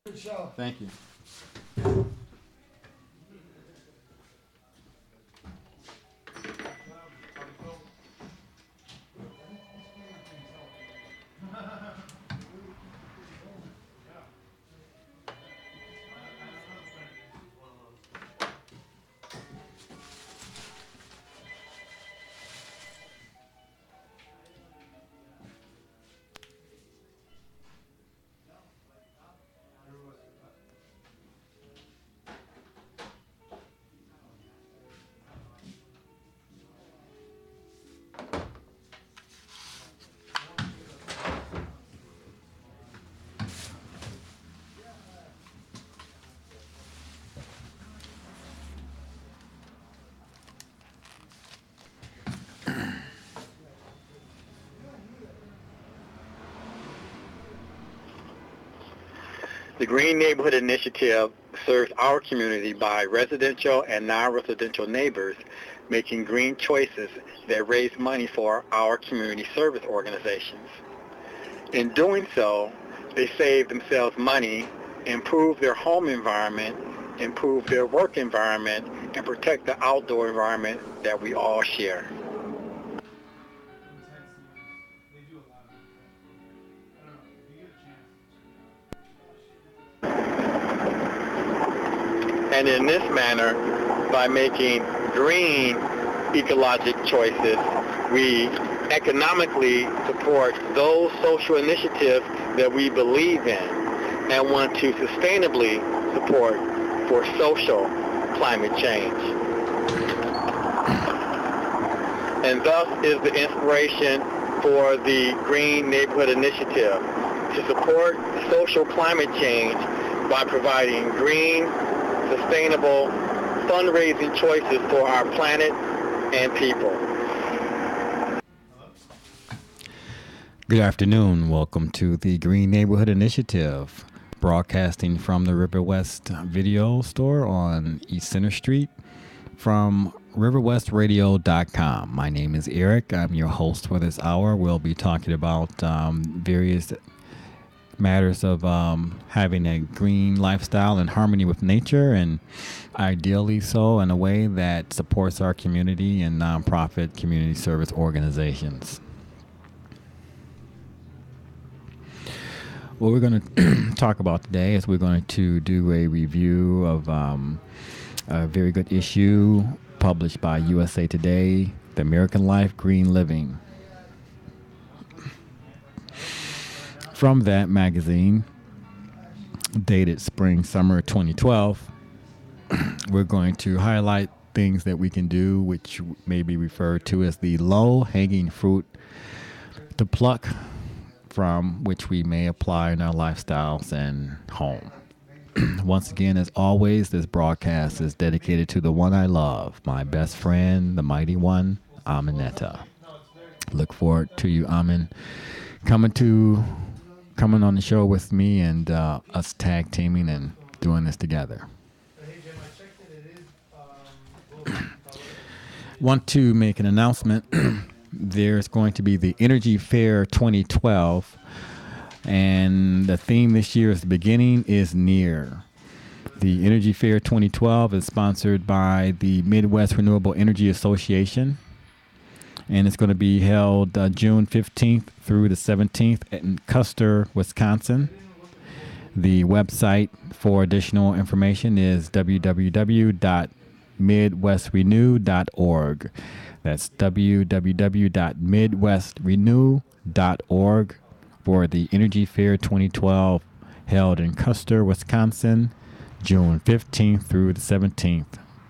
Thank you. The Green Neighborhood Initiative serves our community by residential and non-residential neighbors making green choices that raise money for our community service organizations. In doing so, they save themselves money, improve their home environment, improve their work environment, and protect the outdoor environment that we all share. And in this manner, by making green ecologic choices, we economically support those social initiatives that we believe in and want to sustainably support for social climate change. And thus is the inspiration for the Green Neighborhood Initiative to support social climate change by providing green, sustainable fundraising choices for our planet and people. Good afternoon. Welcome to the Green Neighborhood Initiative, broadcasting from the River West Video Store on East Center Street from riverwestradio.com. My name is Eric. I'm your host for this hour. We'll be talking about various matters of having a green lifestyle in harmony with nature, and ideally so in a way that supports our community and nonprofit community service organizations. What we're going to talk about today is we're going to do a review of a very good issue published by USA Today, The American Life, Green Living. From that magazine, dated spring-summer 2012, we're going to highlight things that we can do, which may be referred to as the low-hanging fruit to pluck from, which we may apply in our lifestyles and home. Once again, as always, this broadcast is dedicated to the one I love, my best friend, the mighty one, Aminetta. Look forward to you, Amin, coming on the show with me and us tag teaming and doing this together. Want to make an announcement. There's going to be the Energy Fair 2012, and the theme this year is the beginning is near. The Energy Fair 2012 is sponsored by the Midwest Renewable Energy Association, and it's going to be held June 15th through the 17th in Custer, Wisconsin. The website for additional information is www.midwestrenew.org. That's www.midwestrenew.org for the Energy Fair 2012 held in Custer, Wisconsin, June 15th through the 17th.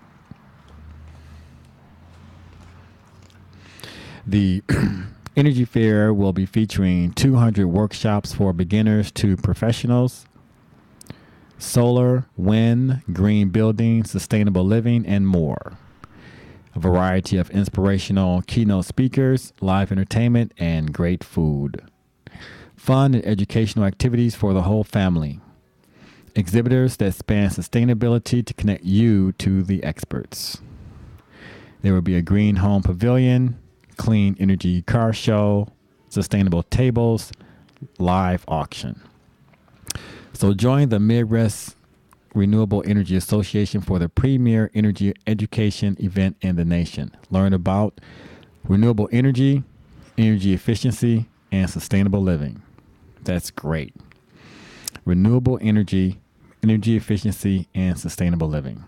The Energy Fair will be featuring 200 workshops for beginners to professionals, solar, wind, green building, sustainable living, and more. A variety of inspirational keynote speakers, live entertainment, and great food. Fun and educational activities for the whole family. Exhibitors that span sustainability to connect you to the experts. There will be a green home pavilion, clean energy car show, sustainable tables, live auction. So join the Midwest Renewable Energy Association for the premier energy education event in the nation. Learn about renewable energy, energy efficiency, and sustainable living. That's great. Renewable energy, energy efficiency, and sustainable living.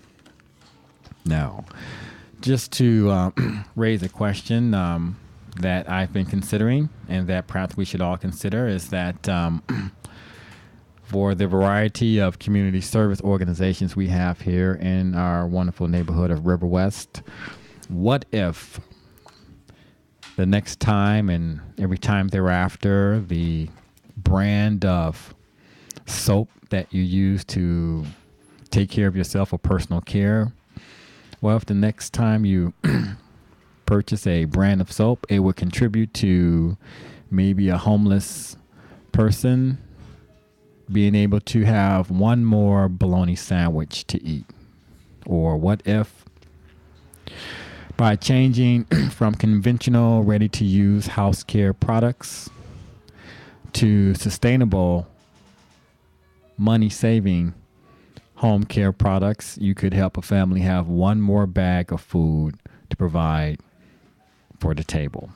Now, just to raise a question that I've been considering and that perhaps we should all consider is that for the variety of community service organizations we have here in our wonderful neighborhood of River West, what if the next time and every time thereafter, the brand of soap that you use to take care of yourself or personal care, well, if the next time you purchase a brand of soap, it would contribute to maybe a homeless person being able to have one more bologna sandwich to eat? Or what if by changing from conventional ready-to-use house care products to sustainable money-saving home care products, you could help a family have one more bag of food to provide for the table?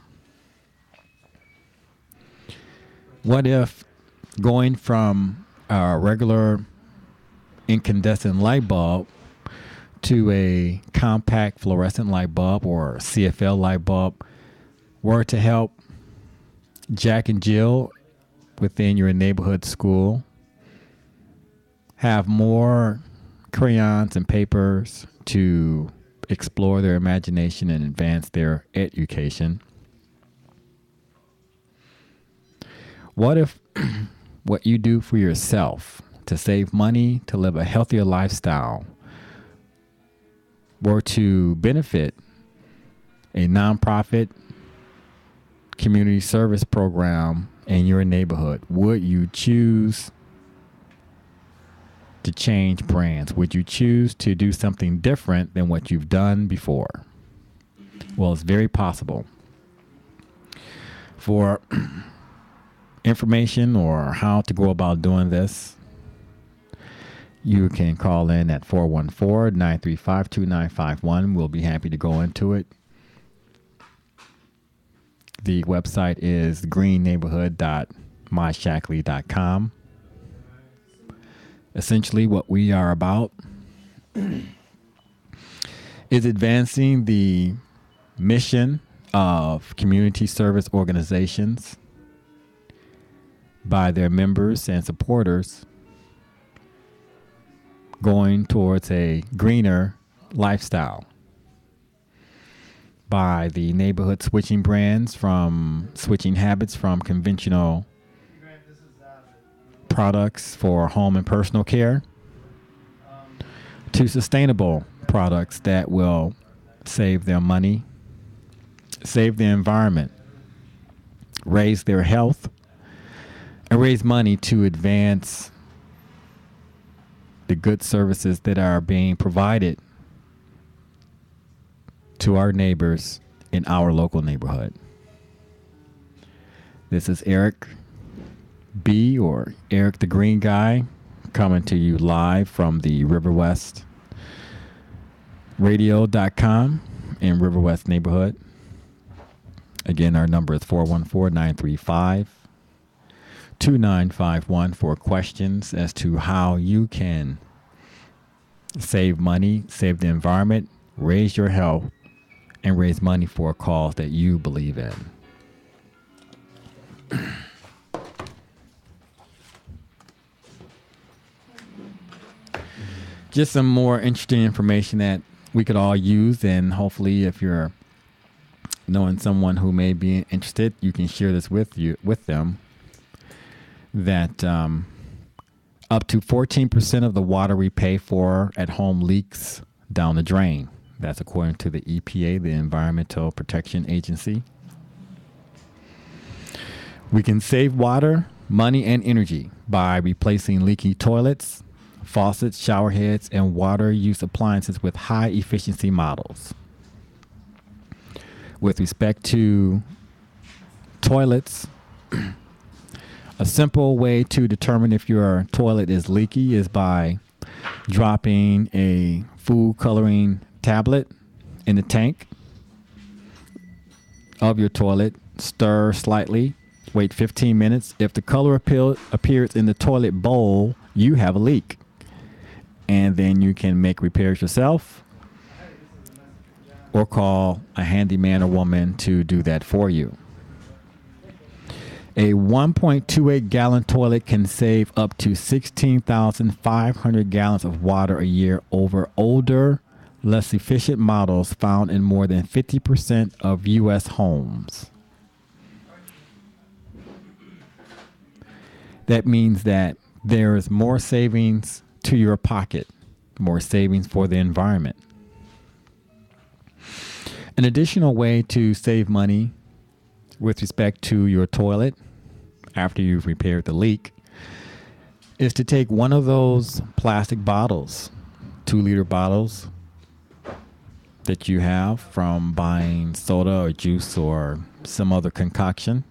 What if going from a regular incandescent light bulb to a compact fluorescent light bulb or CFL light bulb were to help Jack and Jill within your neighborhood school have more crayons and papers to explore their imagination and advance their education? What if what you do for yourself to save money, to live a healthier lifestyle, were to benefit a nonprofit community service program in your neighborhood? Would you choose to change brands? Would you choose to do something different than what you've done before? Well, it's very possible. For information or how to go about doing this, you can call in at 414-935-2951. We'll be happy to go into it. The website is greenneighborhood.myshackley.com. Essentially, what we are about is advancing the mission of community service organizations by their members and supporters, going towards a greener lifestyle by the neighborhood switching habits from conventional products for home and personal care to sustainable products that will save their money, save the environment, raise their health, and raise money to advance the good services that are being provided to our neighbors in our local neighborhood. This is Eric B, or Eric the Green Guy, coming to you live from the River West Radio.com in River West neighborhood. Again, our number is 414-935-2951 for questions as to how you can save money, save the environment, raise your health, and raise money for a cause that you believe in. Just some more interesting information that we could all use, and hopefully if you're knowing someone who may be interested, you can share this with them, that up to 14% of the water we pay for at home leaks down the drain. That's according to the EPA, the Environmental Protection Agency. We can save water, money, and energy by replacing leaky toilets, faucets, shower heads, and water use appliances with high efficiency models. With respect to toilets, A simple way to determine if your toilet is leaky is by dropping a food coloring tablet in the tank of your toilet. Stir slightly. Wait 15 minutes. If the color appears in the toilet bowl, you have a leak. And then you can make repairs yourself or call a handyman or woman to do that for you. A 1.28 gallon toilet can save up to 16,500 gallons of water a year over older, less efficient models found in more than 50% of U.S. homes. That means that there's more savings to your pocket, more savings for the environment. An additional way to save money with respect to your toilet after you've repaired the leak is to take one of those plastic bottles, 2-liter bottles that you have from buying soda or juice or some other concoction.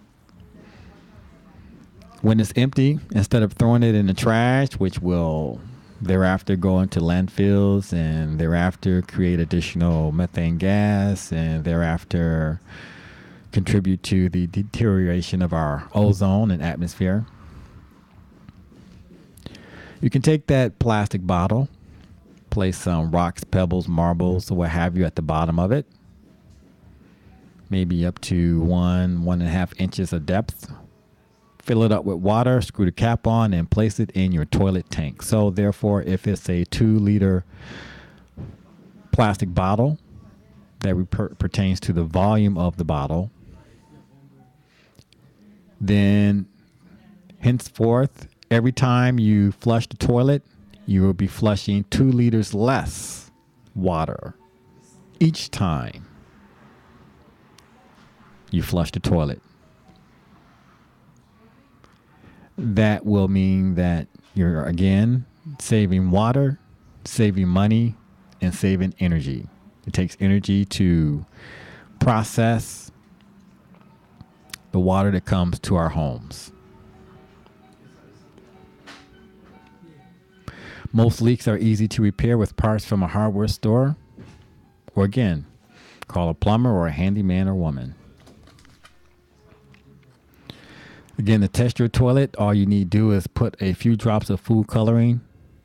When it's empty, instead of throwing it in the trash, which will thereafter go into landfills and thereafter create additional methane gas and thereafter contribute to the deterioration of our ozone and atmosphere, you can take that plastic bottle, place some rocks, pebbles, marbles, or what have you at the bottom of it, maybe up to 1.5 inches of depth. Fill it up with water, screw the cap on, and place it in your toilet tank. So therefore, if it's a 2-liter plastic bottle that pertains to the volume of the bottle, then henceforth, every time you flush the toilet, you will be flushing 2 liters less water each time you flush the toilet. That will mean that you're, again, saving water, saving money, and saving energy. It takes energy to process the water that comes to our homes. Most leaks are easy to repair with parts from a hardware store, or again, call a plumber or a handyman or woman. Again, to test your toilet, all you need to do is put a few drops of food coloring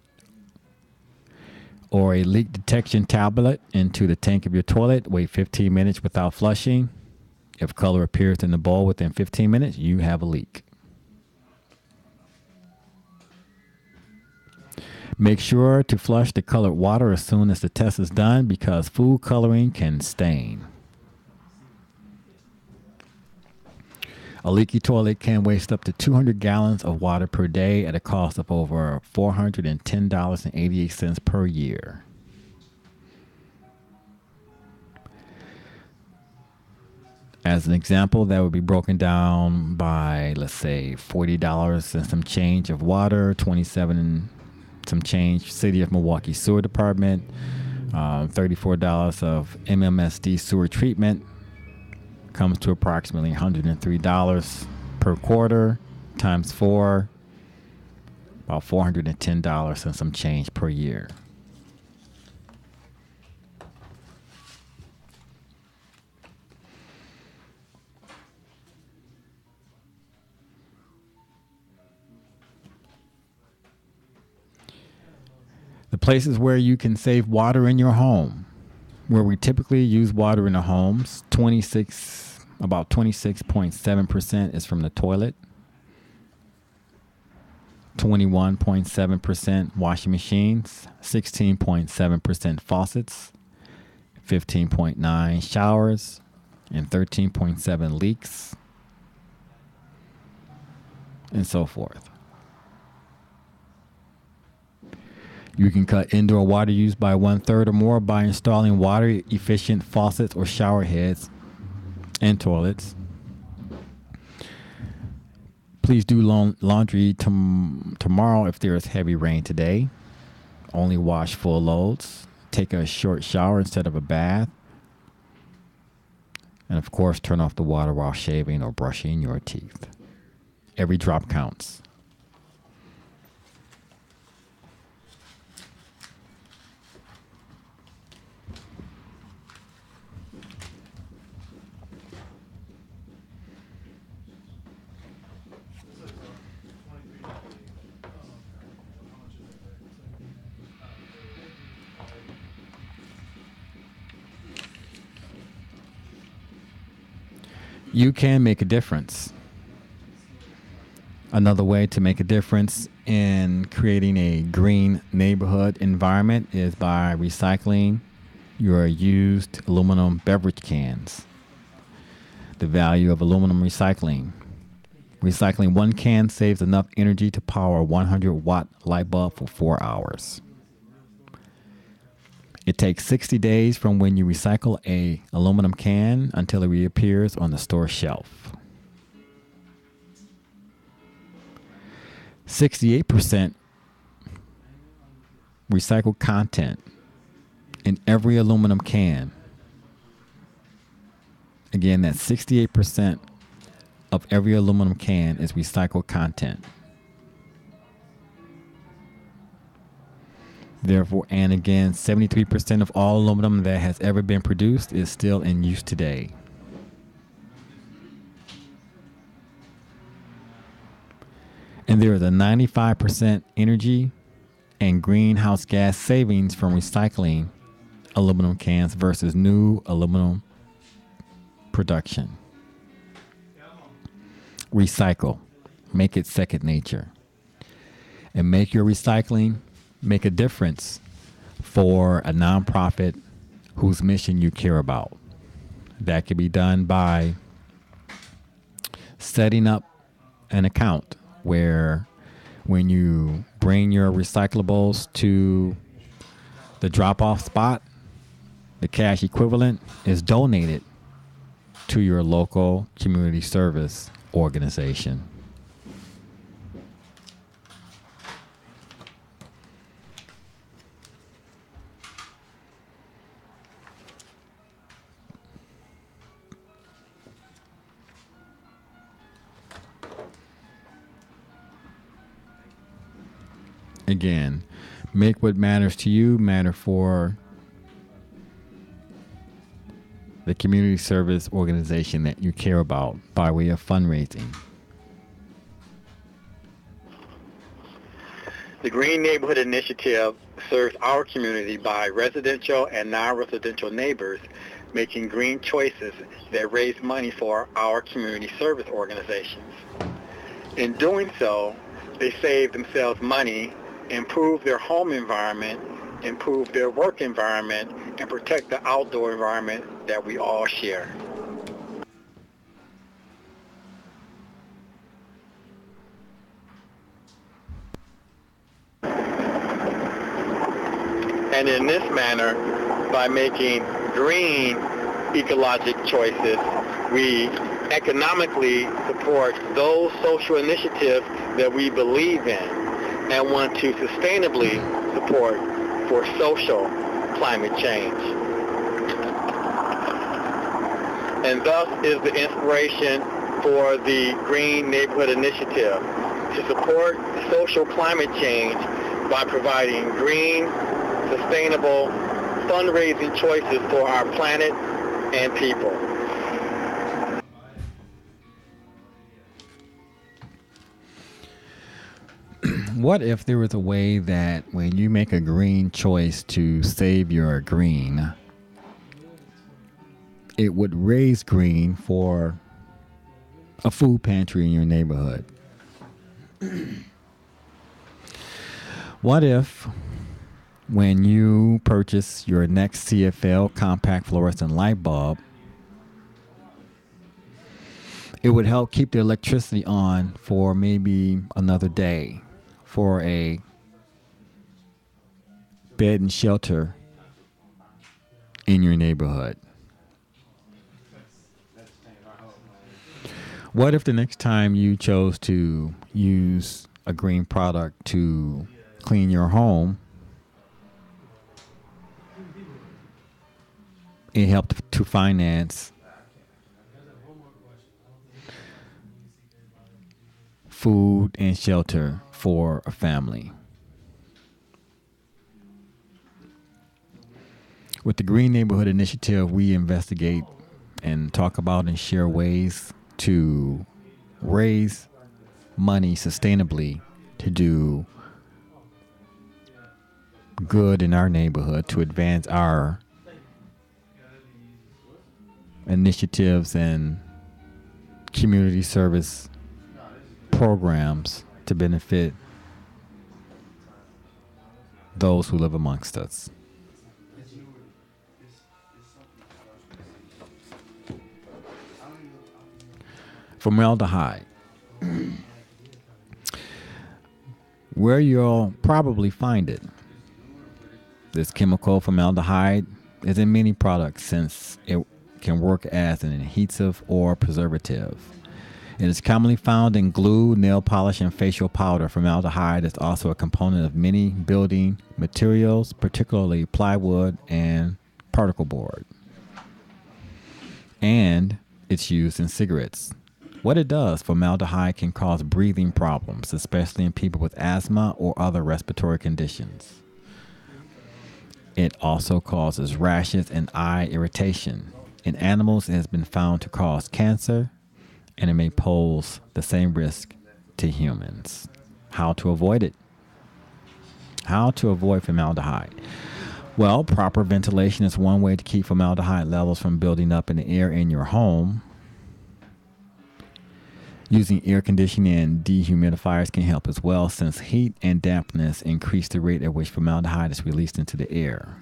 or a leak detection tablet into the tank of your toilet. Wait 15 minutes without flushing. If color appears in the bowl within 15 minutes, you have a leak. Make sure to flush the colored water as soon as the test is done because food coloring can stain. A leaky toilet can waste up to 200 gallons of water per day at a cost of over $410.88 per year. As an example, that would be broken down by, let's say, $40 and some change of water, $27 and some change City of Milwaukee Sewer Department, $34 of MMSD sewer treatment. Comes to approximately $103 per quarter times 4, about $410 and some change per year. The places where you can save water in your home, where we typically use water in the homes, about 26.7% is from the toilet, 21.7% washing machines, 16.7% faucets, 15.9% showers, and 13.7% leaks, and so forth. You can cut indoor water use by 1/3 or more by installing water-efficient faucets or shower heads and toilets. Please do laundry tomorrow if there is heavy rain today. Only wash full loads. Take a short shower instead of a bath. And of course, turn off the water while shaving or brushing your teeth. Every drop counts. You can make a difference. Another way to make a difference in creating a green neighborhood environment is by recycling your used aluminum beverage cans. The value of aluminum recycling. Recycling one can saves enough energy to power a 100-watt light bulb for 4 hours. It takes 60 days from when you recycle a aluminum can until it reappears on the store shelf. 68% recycled content in every aluminum can. Again, that's 68% of every aluminum can is recycled content. Therefore, and again, 73% of all aluminum that has ever been produced is still in use today. And there is a 95% energy and greenhouse gas savings from recycling aluminum cans versus new aluminum production. Recycle. Make it second nature. And make your recycling make a difference for a nonprofit whose mission you care about. That can be done by setting up an account where when you bring your recyclables to the drop-off spot, the cash equivalent is donated to your local community service organization. Again, make what matters to you matter for the community service organization that you care about by way of fundraising. The Green Neighborhood Initiative serves our community by residential and non-residential neighbors making green choices that raise money for our community service organizations. In doing so, they save themselves money, improve their home environment, improve their work environment, and protect the outdoor environment that we all share. And in this manner, by making green ecologic choices, we economically support those social initiatives that we believe in and want to sustainably support for social climate change. And thus is the inspiration for the Green Neighborhood Initiative to support social climate change by providing green, sustainable fundraising choices for our planet and people. What if there was a way that when you make a green choice to save your green, it would raise green for a food pantry in your neighborhood? What if when you purchase your next CFL compact fluorescent light bulb, it would help keep the electricity on for maybe another day for a bed and shelter in your neighborhood? What if the next time you chose to use a green product to clean your home, it helped to finance food, and shelter for a family. With the Green Neighborhood Initiative, we investigate and talk about and share ways to raise money sustainably to do good in our neighborhood, to advance our initiatives and community service programs to benefit those who live amongst us. Formaldehyde. Where you'll probably find it. This chemical formaldehyde is in many products since it can work as an adhesive or preservative. It is commonly found in glue, nail polish, and facial powder. Formaldehyde is also a component of many building materials, particularly plywood and particle board. And it's used in cigarettes. What it does, formaldehyde can cause breathing problems, especially in people with asthma or other respiratory conditions. It also causes rashes and eye irritation. In animals, it has been found to cause cancer, and it may pose the same risk to humans. How to avoid it? How to avoid formaldehyde? Well, proper ventilation is one way to keep formaldehyde levels from building up in the air in your home. Using air conditioning and dehumidifiers can help as well, since heat and dampness increase the rate at which formaldehyde is released into the air.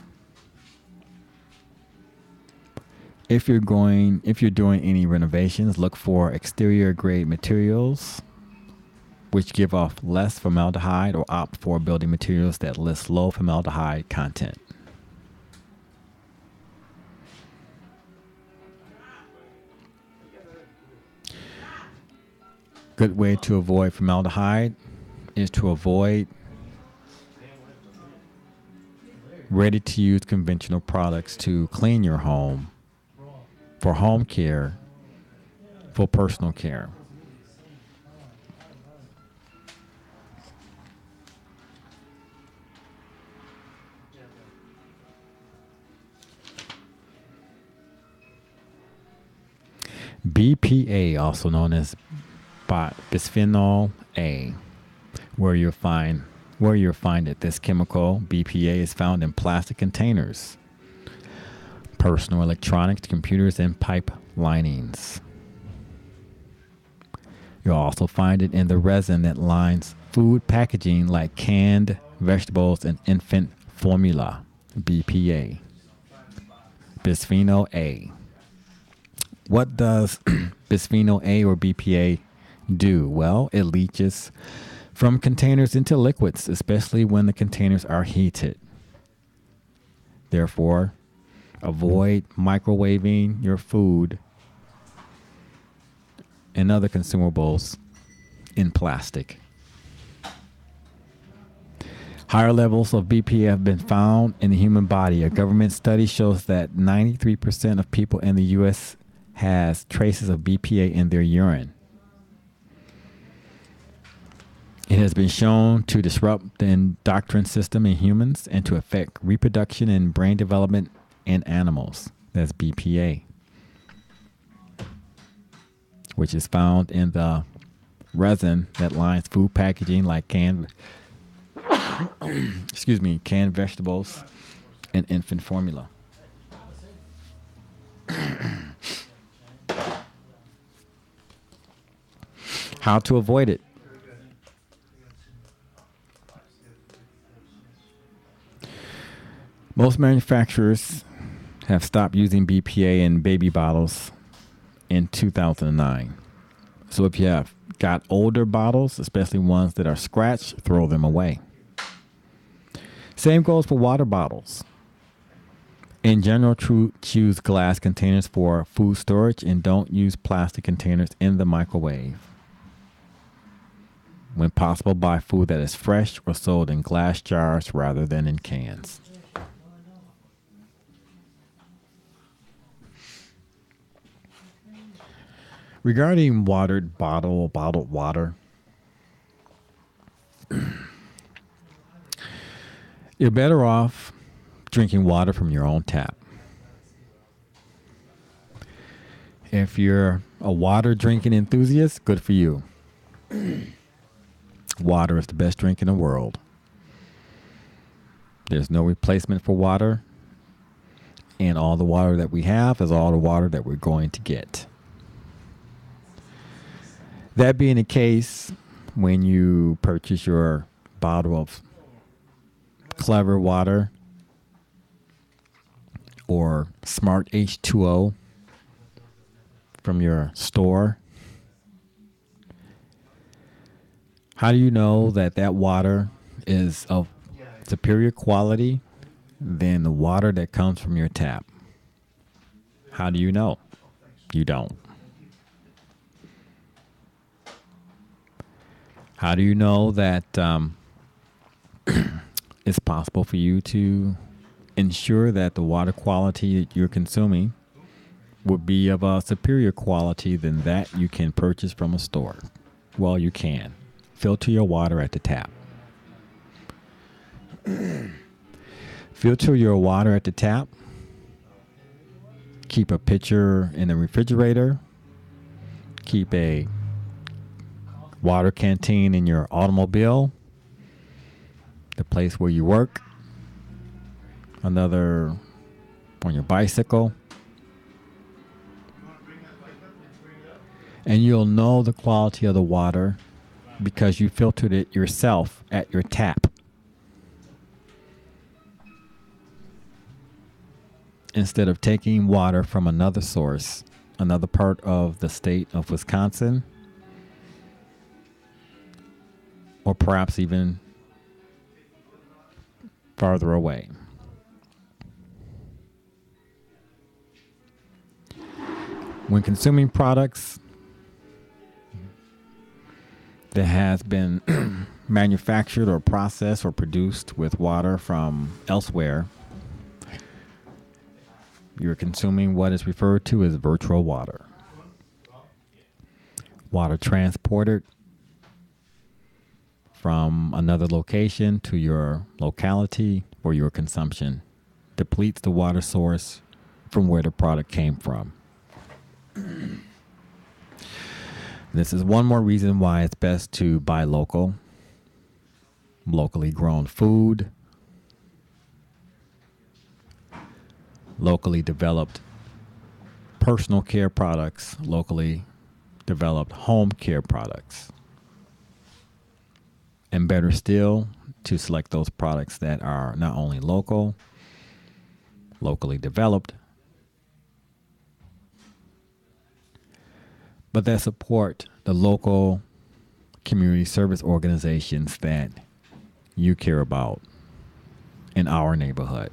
If you're doing any renovations, look for exterior grade materials which give off less formaldehyde, or opt for building materials that list low formaldehyde content. Good way to avoid formaldehyde is to avoid ready-to-use conventional products to clean your home, for home care, for personal care. BPA, also known as bisphenol A, where you'll find it. This chemical, BPA, is found in plastic containers, personal electronics, computers, and pipe linings. You'll also find it in the resin that lines food packaging like canned vegetables and infant formula. BPA. Bisphenol A. What does bisphenol A or BPA do? Well, it leaches from containers into liquids, especially when the containers are heated. Therefore, avoid microwaving your food and other consumables in plastic. Higher levels of BPA have been found in the human body. A government study shows that 93% of people in the U.S. has traces of BPA in their urine. It has been shown to disrupt the endocrine system in humans and to affect reproduction and brain development in animals. That's BPA, which is found in the resin that lines food packaging like canned vegetables and infant formula. How to avoid it? Most manufacturers have stopped using BPA in baby bottles in 2009. So if you have got older bottles, especially ones that are scratched, throw them away. Same goes for water bottles. In general, choose glass containers for food storage and don't use plastic containers in the microwave. When possible, buy food that is fresh or sold in glass jars rather than in cans. Regarding bottled water, You're better off drinking water from your own tap. If you're a water drinking enthusiast, good for you. Water is the best drink in the world. There's no replacement for water. And all the water that we have is all the water that we're going to get. That being the case, when you purchase your bottle of Clever water or Smart H2O from your store, how do you know that that water is of superior quality than the water that comes from your tap? How do you know? You don't. How do you know that it's possible for you to ensure that the water quality that you're consuming would be of a superior quality than that you can purchase from a store? Well, you can. Filter your water at the tap. Filter your water at the tap. Keep a pitcher in the refrigerator. Keep a water canteen in your automobile, the place where you work, another on your bicycle. And you'll know the quality of the water because you filtered it yourself at your tap. Instead of taking water from another source, another part of the state of Wisconsin, or perhaps even farther away. When consuming products that has been manufactured or processed or produced with water from elsewhere, you're consuming what is referred to as virtual water. Water transported from another location to your locality for your consumption depletes the water source from where the product came from. This is one more reason why it's best to buy local, locally grown food, locally developed personal care products, locally developed home care products. And better still, to select those products that are not only local, locally developed, but that support the local community service organizations that you care about in our neighborhood.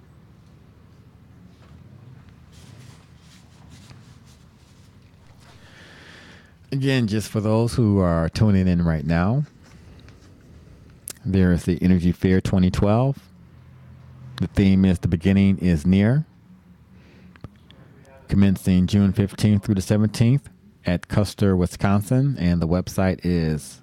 Again, just for those who are tuning in right now, there is the Energy Fair 2012. The theme is The Beginning is Near. Commencing June 15th through the 17th at Custer, Wisconsin. And the website is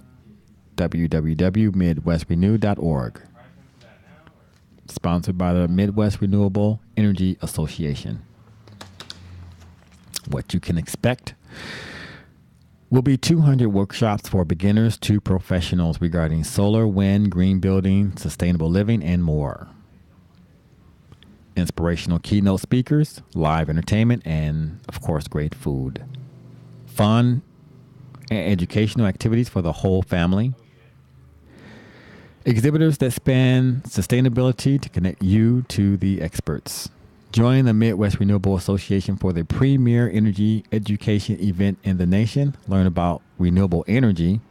www.midwestrenew.org. Sponsored by the Midwest Renewable Energy Association. What you can expect will be 200 workshops for beginners to professionals regarding solar, wind, green building, sustainable living, and more. Inspirational keynote speakers, live entertainment, and, of course, great food. Fun and educational activities for the whole family. Exhibitors that span sustainability to connect you to the experts. Join the Midwest Renewable Association for the premier energy education event in the nation. Learn about renewable energy,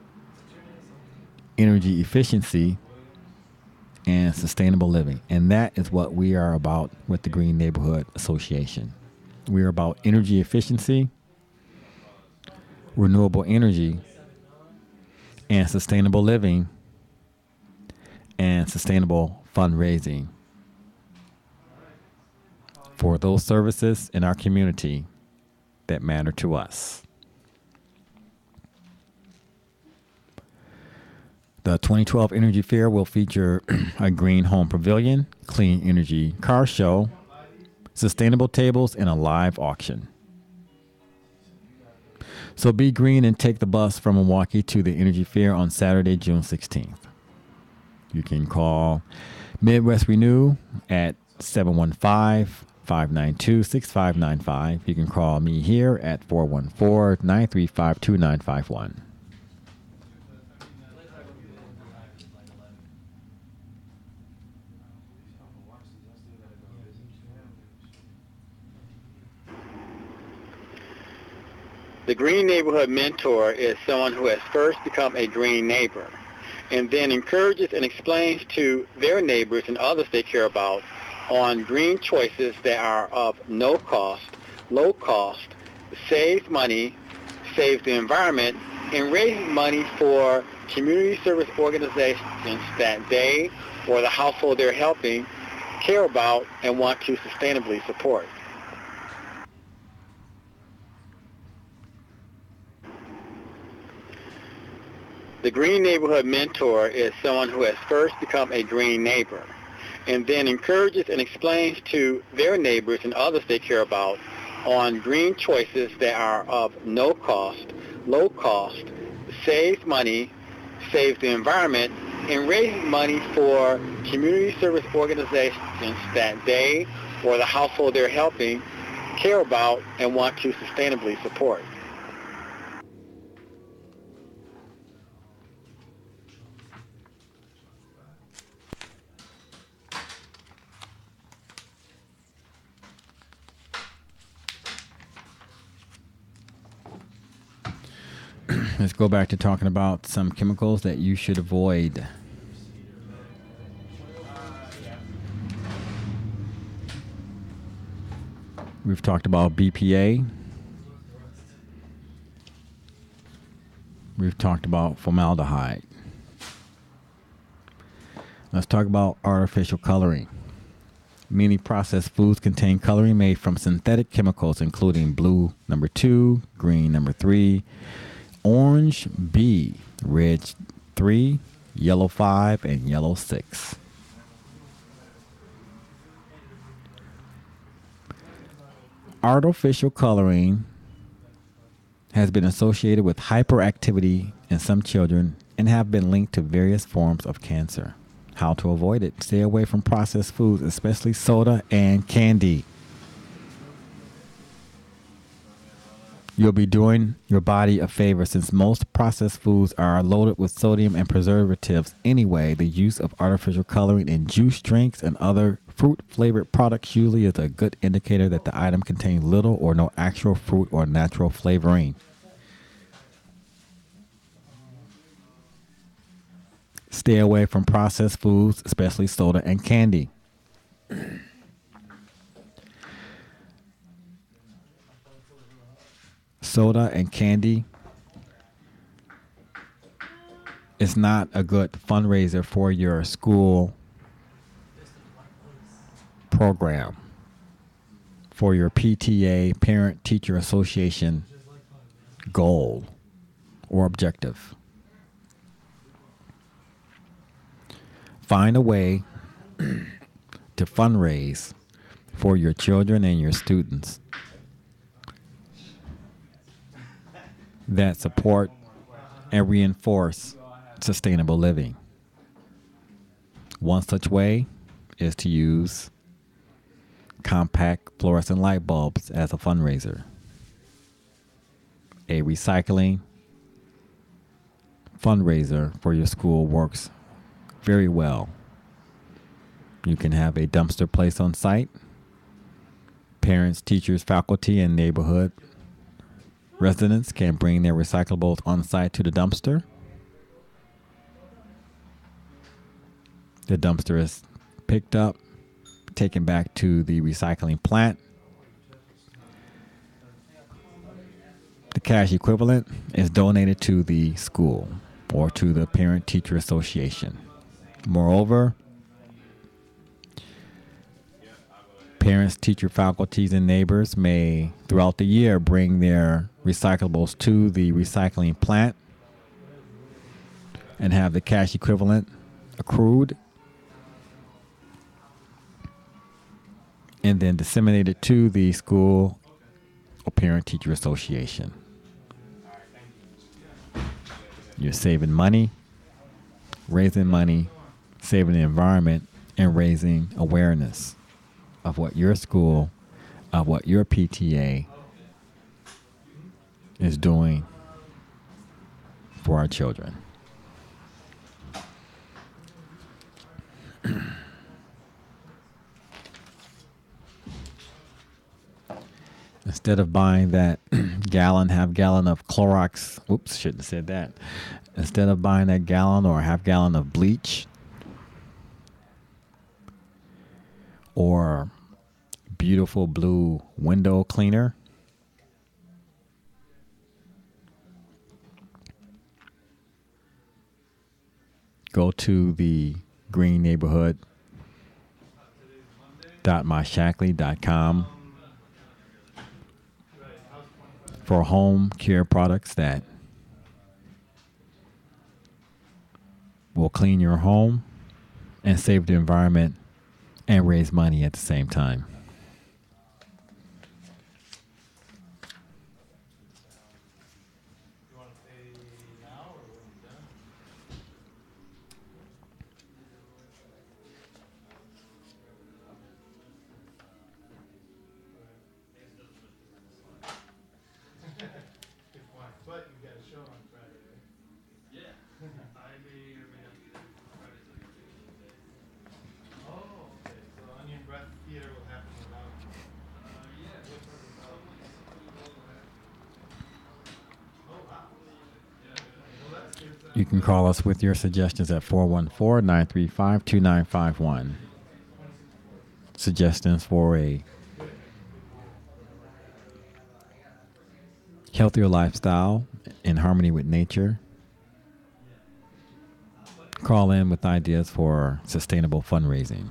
energy efficiency, and sustainable living. And that is what we are about with the Green Neighborhood Association. We are about energy efficiency, renewable energy, and sustainable living, and sustainable fundraising for those services in our community that matter to us. The 2012 Energy Fair will feature a green home pavilion, clean energy car show, sustainable tables, and a live auction. So be green and take the bus from Milwaukee to the Energy Fair on Saturday, June 16th. You can call Midwest Renew at 715-592-6595. You can call me here at 414-935-2951. The Green Neighborhood Mentor is someone who has first become a green neighbor and then encourages and explains to their neighbors and others they care about on green choices that are of no cost, low cost, saves money, saves the environment, and raises money for community service organizations that they or the household they're helping care about and want to sustainably support. The Green Neighborhood Mentor is someone who has first become a green neighbor and then encourages and explains to their neighbors and others they care about on green choices that are of no cost, low cost, saves money, saves the environment, and raises money for community service organizations that they or the household they're helping care about and want to sustainably support. Let's go back to talking about some chemicals that you should avoid. We've talked about BPA. We've talked about formaldehyde. Let's talk about artificial coloring. Many processed foods contain coloring made from synthetic chemicals, including blue number 2, green number 3, orange B, red 3, yellow 5, and yellow 6. Artificial coloring has been associated with hyperactivity in some children and have been linked to various forms of cancer. How to avoid it? Stay away from processed foods, especially soda and candy. You'll be doing your body a favor since most processed foods are loaded with sodium and preservatives anyway. The use of artificial coloring in juice drinks and other fruit-flavored products usually is a good indicator that the item contains little or no actual fruit or natural flavoring. Stay away from processed foods, especially soda and candy. Soda and candy is not a good fundraiser for your school program, for your PTA, Parent Teacher Association goal or objective. Find a way to fundraise for your children and your students that support and reinforce sustainable living. One such way is to use compact fluorescent light bulbs as a fundraiser. A recycling fundraiser for your school works very well. You can have a dumpster placed on site. Parents, teachers, faculty, and neighborhood residents can bring their recyclables on site to the dumpster. The dumpster is picked up, taken back to the recycling plant. The cash equivalent is donated to the school or to the Parent Teacher Association. Moreover, parents, teacher, faculties, and neighbors may, throughout the year, bring their recyclables to the recycling plant and have the cash equivalent accrued, and then disseminate it to the school or parent-teacher association. You're saving money, raising money, saving the environment, and raising awareness of what your school, of what your PTA is doing for our children. Instead of buying that half gallon of Clorox, oops, shouldn't have said that. Instead of buying that gallon or half gallon of bleach or beautiful blue window cleaner, go to the greenneighborhood.myshackley.com for home care products that will clean your home and save the environment and raise money at the same time. You want to pay now or when you're done? Good point. But you got a show on Friday, right? Yeah, I may or may not be there. Friday's like a vacation day. Oh, okay. So Onion Breath Theater will happen without. Yeah, What's some it about? people have. Oh, wow. Yeah, Well, that's good. You can call us with your suggestions at 414-935-2951. Suggestions for a healthier lifestyle in harmony with nature. Call in with ideas for sustainable fundraising.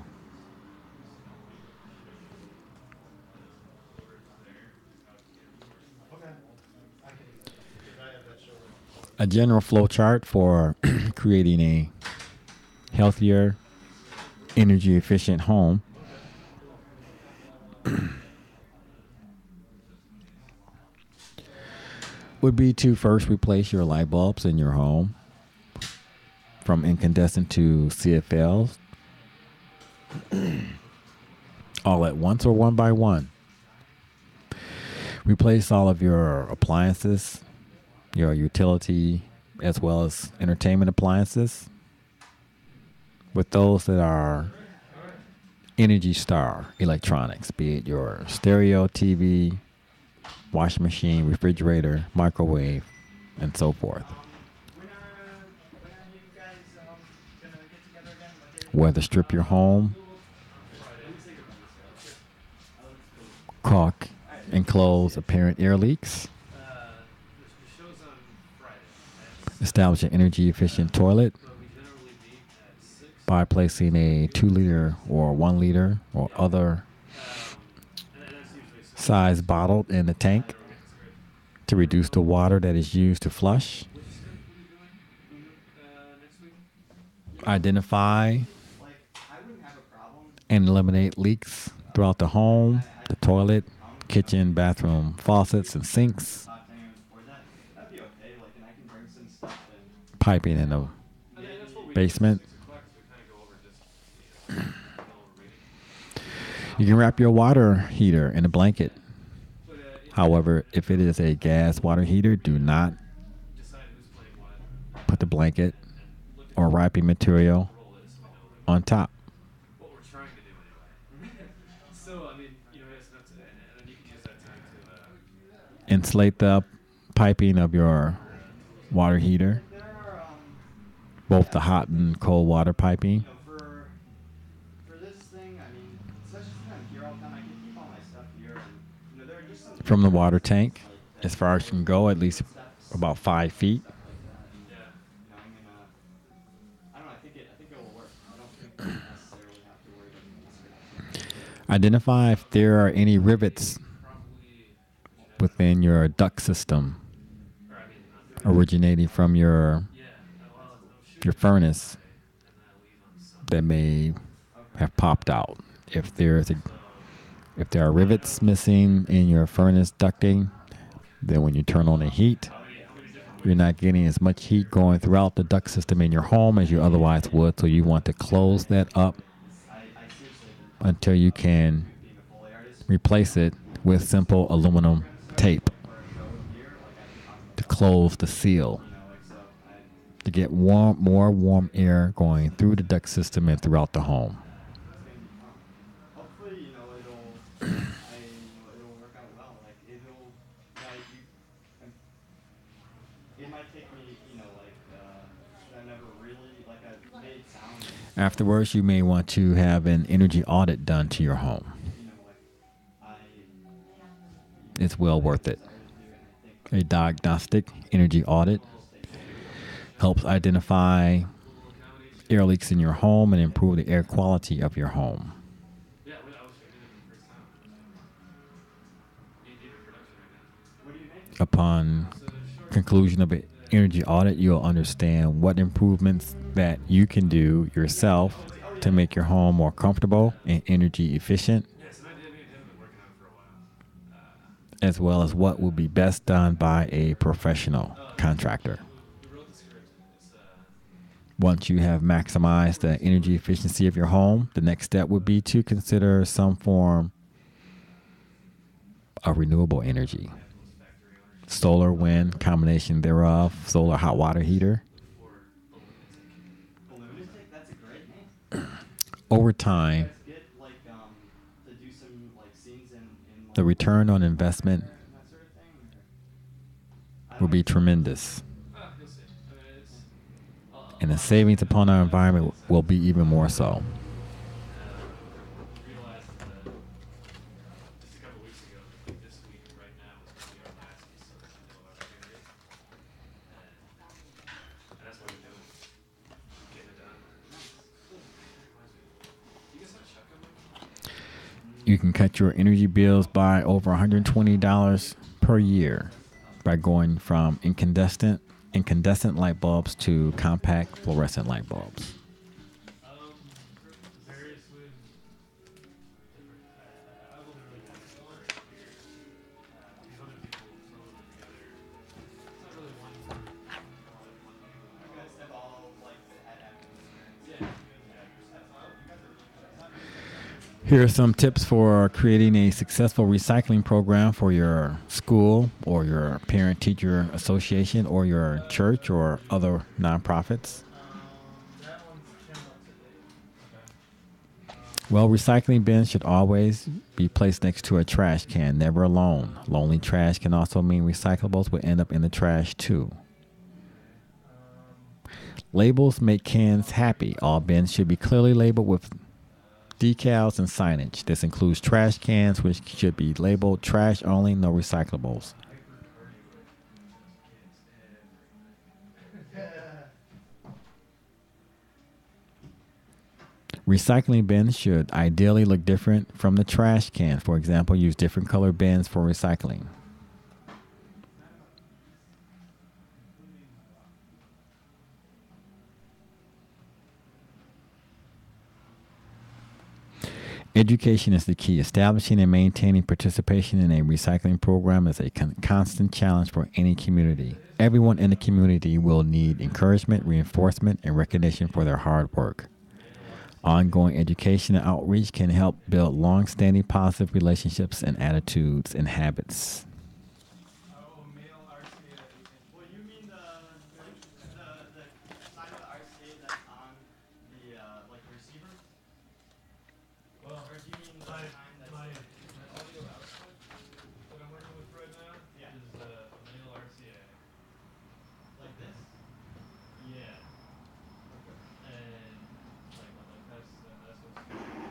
Okay. I can, because I have that show. A general flow chart for creating a healthier, energy efficient home would be to first replace your light bulbs in your home from incandescent to CFLs, all at once or one by one. Replace all of your appliances, your utility, as well as entertainment appliances with those that are Energy Star electronics, be it your stereo, TV, washing machine, refrigerator, microwave, and so forth. Weather strip your home, caulk and close apparent air leaks, the show's on Friday. establish an energy efficient toilet But we generally meet at 6. by placing a 2-liter or 1-liter or other And that's usually size bottle in the tank to reduce the water that is used to flush. Which script are we doing next week? Identify and eliminate leaks throughout the home, the toilet, kitchen, bathroom, faucets, and sinks, piping in the basement. You can wrap your water heater in a blanket. However, if it is a gas water heater, do not put the blanket or wrapping material on top. What we're trying to do anyway. So, I mean, yes, that's it. And then you can use that time to, Insulate the piping of your water heater, both the hot and cold water piping. For this thing, I mean, especially since I'm here all the time, I can keep all my stuff here, and there are just some From the water tank, as far as you can go, at least about 5 feet. I don't know. I think it will work. I don't think we necessarily have to worry about it. Identify if there are any rivets within your duct system originating from your your furnace that may have popped out. If there are rivets missing in your furnace ducting, then when you turn on the heat, you're not getting as much heat going throughout the duct system in your home as you otherwise would. So you want to close that up until you can replace it with simple aluminum tape to close the seal, to get more warm air going through the duct system and throughout the home. Hopefully, it'll work out well. Like it might take me, I never really I made sound. Afterwards, you may want to have an energy audit done to your home. It's well worth it. A diagnostic energy audit helps identify air leaks in your home and improve the air quality of your home. Yeah, I was doing it the first time. You did a production right now. What do you make? Upon conclusion of an energy audit, you'll understand what improvements that you can do yourself to make your home more comfortable and energy efficient, Yes, and I did. Me and him have been working on it for a while. as well as what will be best done by a professional contractor. We wrote the script. It's Once you have maximized the energy efficiency of your home, the next step would be to consider some form of renewable energy. Solar, wind, combination thereof, solar hot water heater. Lunatic, that's a great name. Over time, Get to do some scenes in the return on investment that sort of thing. will be tremendous, you'll see. I mean, it's and the savings upon our environment will be even more so. realized just a couple weeks ago that this week right now is going to be our last research opportunity, and that's what we're doing. Getting it done. You guys have a shotgun mic? You can cut your energy bills by over $120 per year by going from incandescent light bulbs to compact fluorescent light bulbs. Various with different. I will really have a story here. These other people throw them together. It's not really one group. You guys have all had active experience. Yeah. Here are some tips for creating a successful recycling program for your school or your parent-teacher association or your church or other nonprofits. That one's 10 bucks a day. Well, recycling bins should always be placed next to a trash can, never alone. Lonely trash can also mean recyclables will end up in the trash too. Labels make cans happy. All bins should be clearly labeled with decals and signage. This includes trash cans, which should be labeled trash only, no recyclables. Recycling bins should ideally look different from the trash cans. For example, use different colored bins for recycling. Education is the key. Establishing and maintaining participation in a recycling program is a constant challenge for any community. Everyone in the community will need encouragement, reinforcement, and recognition for their hard work. Ongoing education and outreach can help build long-standing positive relationships and attitudes and habits. Oh, male RCA. Well, you mean the sign of the RCA that's on the receiver? Well, Or do you mean the my sign that's audio output that I'm working with right now Yeah. is a male RCA. like this? Yeah. And that's what's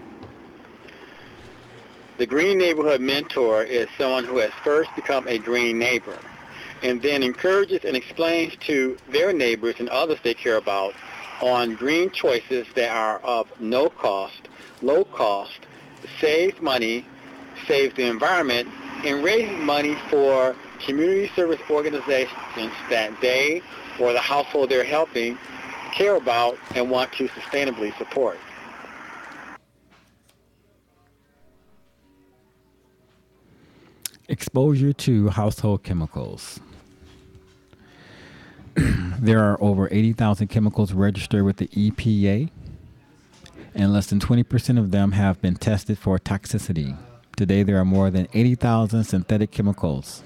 The Green Neighborhood Mentor is someone who has first become a green neighbor and then encourages and explains to their neighbors and others they care about on green choices that are of no cost, low cost, saves money, saves the environment, and raises money for community service organizations that they or the household they're helping care about and want to sustainably support. Exposure to household chemicals. There are over 80,000 chemicals registered with the EPA, and less than 20% of them have been tested for toxicity. Today, there are more than 80,000 synthetic chemicals.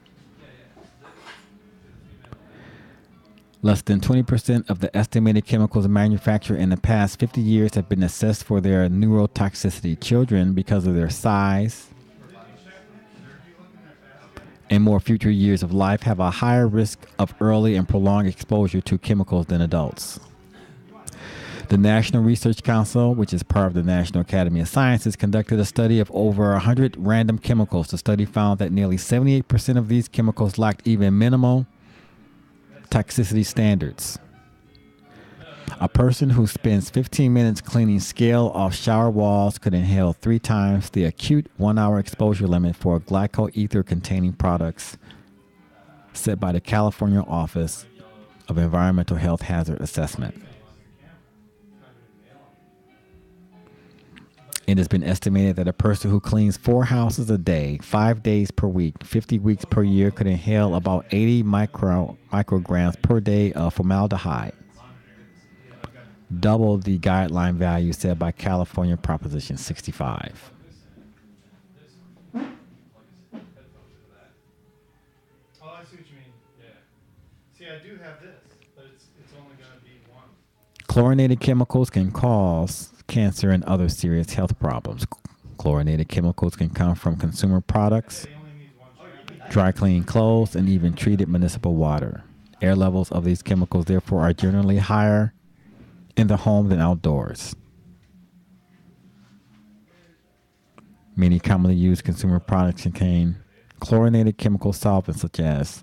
Less than 20% of the estimated chemicals manufactured in the past 50 years have been assessed for their neurotoxicity. Children, because of their size and more future years of life, have a higher risk of early and prolonged exposure to chemicals than adults. The National Research Council, which is part of the National Academy of Sciences, conducted a study of over 100 random chemicals. The study found that nearly 78% of these chemicals lacked even minimal toxicity standards. A person who spends 15 minutes cleaning scale off shower walls could inhale 3 times the acute 1-hour exposure limit for glycoether-containing products set by the California Office of Environmental Health Hazard Assessment. It has been estimated that a person who cleans 4 houses a day, 5 days per week, 50 weeks per year could inhale about 80 micrograms per day of formaldehyde, double the guideline value set by California Proposition 65. Oh, I see what you mean. Yeah. See, I do have this, but it's only gonna be one. Chlorinated chemicals can cause cancer and other serious health problems. Chlorinated chemicals can come from consumer products, They only need one. dry clean clothes, and even treated municipal water. Air levels of these chemicals, therefore, are generally higher in the home than outdoors. Many commonly used consumer products contain chlorinated chemical solvents such as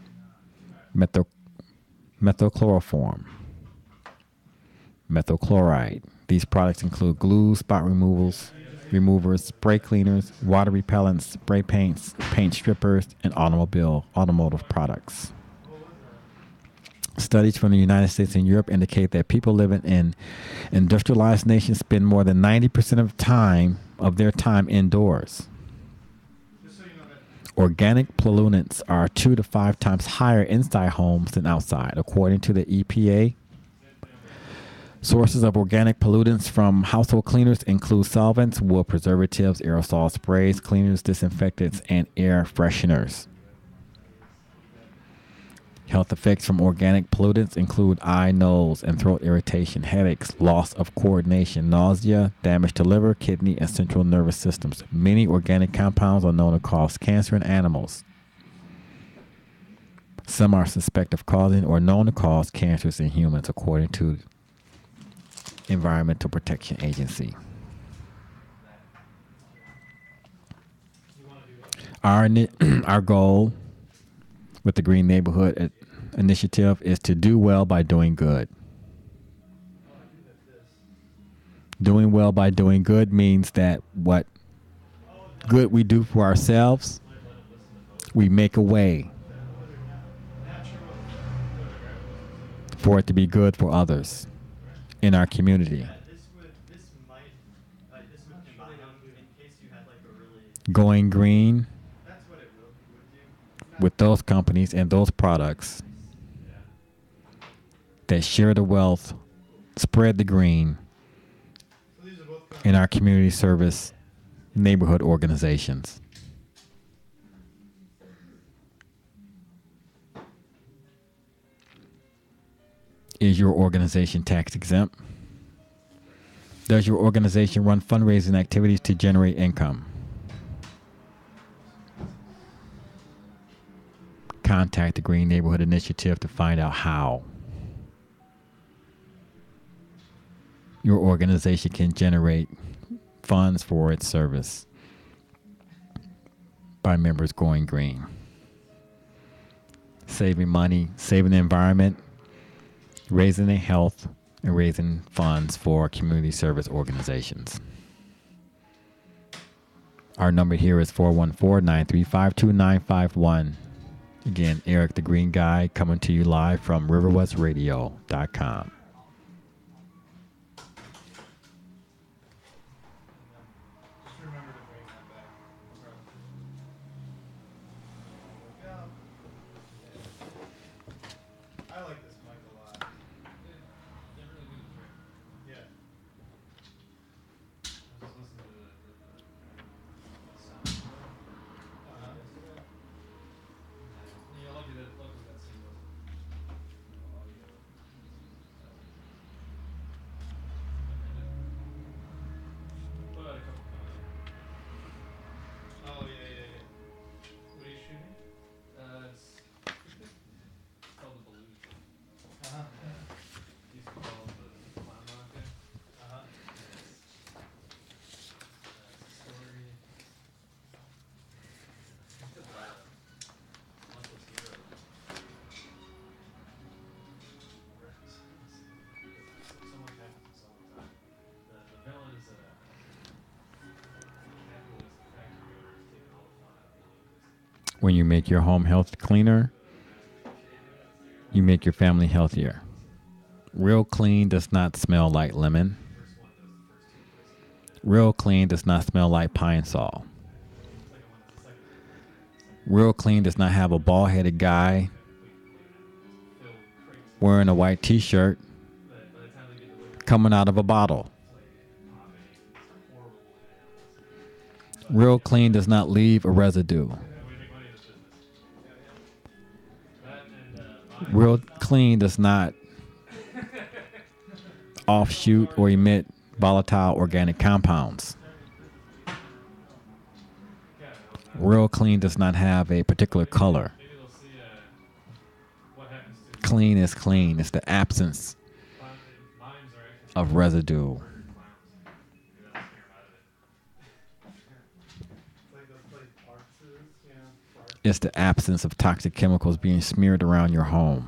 methylchloroform, methylchloride. These products include glue, spot removers, spray cleaners, water repellents, spray paints, paint strippers, and automotive products. Studies from the United States and Europe indicate that people living in industrialized nations spend more than 90% of their time indoors. Just so you know that. Organic pollutants are 2 to 5 times higher inside homes than outside, according to the EPA. Sources of organic pollutants from household cleaners include solvents, wood preservatives, aerosol sprays, cleaners, disinfectants, and air fresheners. Health effects from organic pollutants include eye, nose, and throat irritation, headaches, loss of coordination, nausea, damage to liver, kidney, and central nervous systems. Many organic compounds are known to cause cancer in animals. Some are suspected of causing or known to cause cancers in humans, according to Environmental Protection Agency. Our goal with the Green Neighborhood Initiative is to do well by doing good. Doing well by doing good means that what good we do for ourselves, we make a way for it to be good for others in our community. This would combine in case you had like a really. Going green That's what it would do. with those companies and those products that share the wealth, spread the green So these are both in our community service neighborhood organizations. Is your organization tax exempt? Does your organization run fundraising activities to generate income? Contact the Green Neighborhood Initiative to find out how your organization can generate funds for its service by members going green. Saving money, saving the environment, raising their health, and raising funds for community service organizations. Our number here is 414-935-2951. Again, Eric the Green Guy coming to you live from riverwestradio.com. When you make your home health cleaner, you make your family healthier. Real Clean does not smell like lemon. Real Clean does not smell like Pine Sol. Real Clean does not have a bald-headed guy wearing a white t-shirt coming out of a bottle. Real Clean does not leave a residue. Real Clean does not offshoot or emit volatile organic compounds. Real Clean does not have a particular color. Clean is clean. It's the absence of residue. It's the absence of toxic chemicals being smeared around your home,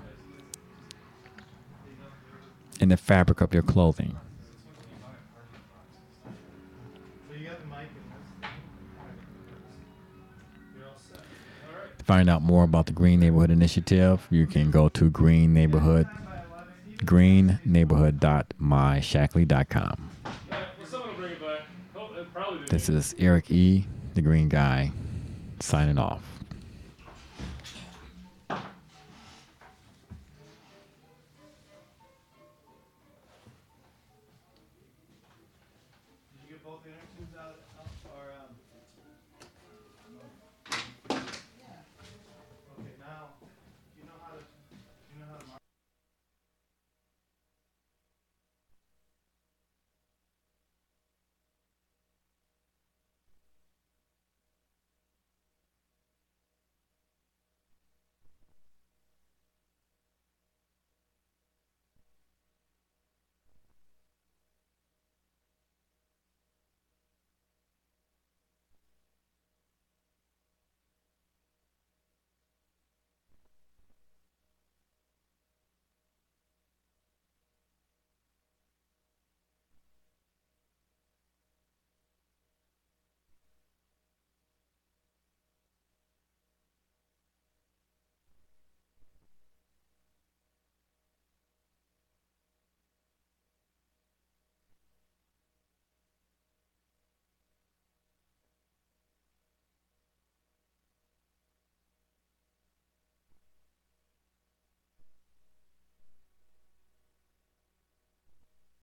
in the fabric of your clothing. To find out more about the Green Neighborhood Initiative, you can go to greenneighborhood.myshackley.com. This is Eric E., the Green Guy, signing off.